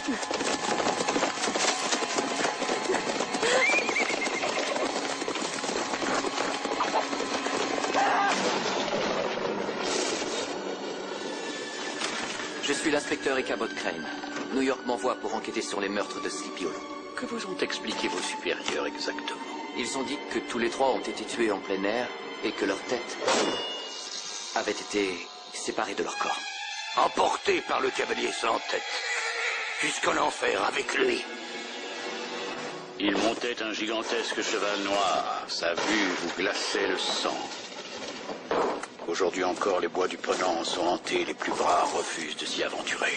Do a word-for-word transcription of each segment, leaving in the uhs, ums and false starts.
Je suis l'inspecteur Ichabod Crane. New York m'envoie pour enquêter sur les meurtres de Sleepy Hollow. Que vous ont expliqué vos supérieurs exactement? Ils ont dit que tous les trois ont été tués en plein air et que leurs têtes avaient été séparées de leur corps. Emporté par le cavalier sans tête, jusqu'en enfer avec lui. Il montait un gigantesque cheval noir. Sa vue vous glaçait le sang. Aujourd'hui encore, les bois du Ponant sont hantés. Les plus braves refusent de s'y aventurer.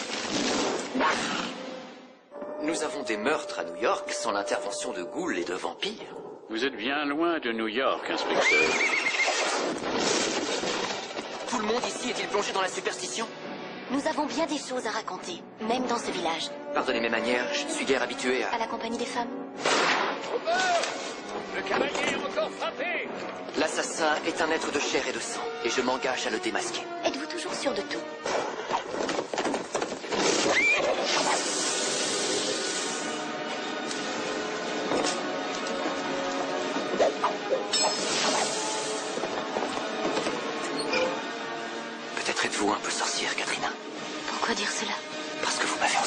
Nous avons des meurtres à New York sans l'intervention de ghouls et de vampires. Vous êtes bien loin de New York, inspecteur. Tout le monde ici est-il plongé dans la superstition? Nous avons bien des choses à raconter, même dans ce village. Pardonnez mes manières, je ne suis guère habitué à... À la compagnie des femmes. Le cavalier est encore frappé. L'assassin est un être de chair et de sang, et je m'engage à le démasquer. Êtes-vous toujours sûr de tout? Peut-être êtes-vous un peu sorcière, Katrina. Pourquoi dire cela? Parce que vous m'avez